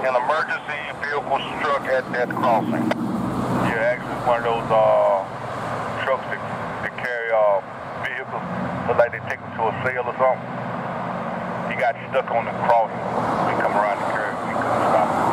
An emergency vehicle struck at that crossing. Yeah, actually it's one of those trucks that carry vehicles. Look like they take them to a sale or something. He got stuck on the crossing. We come around the curve. We couldn't stop him.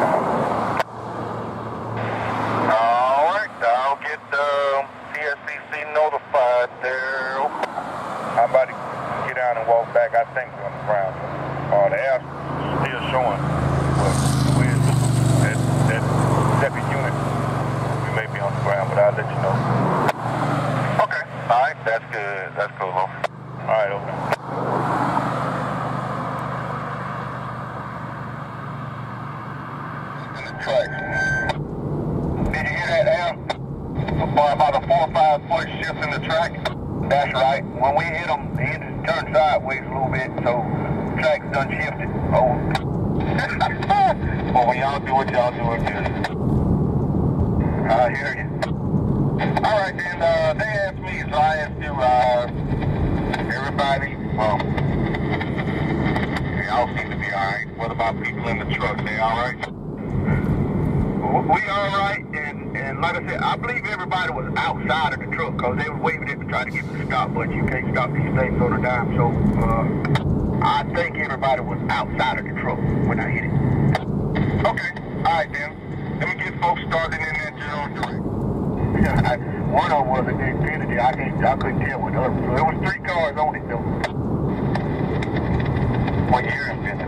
Alright, I'll get CSCC notified there. I'm about to get down and walk back. I think we're on the ground. The air's still showing. But with that second unit, we may be on the ground, but I'll let you know. Okay. Alright, that's good. That's cool. Alright, over. Did you hear that, Al? About a 4 or 5 foot shift in the track? That's right. When we hit them, the engine turned sideways a little bit, so the track's done shifted. Oh. Well, when y'all do what y'all doing good. I hear you. All right, then, they asked me, so I asked you, everybody, they all seem to be all right. What about people in the truck? They all right? We all right, and like I said, I believe everybody was outside of the truck because they were waving it to try to get the stop, but you can't stop these things on a dime. So I think everybody was outside of the truck when I hit it. Okay, all right then. Let me get folks started in that general direction. Yeah, one of them was an Infinity. I couldn't tell what the other. So there was 3 cars on it though. What year Infinity?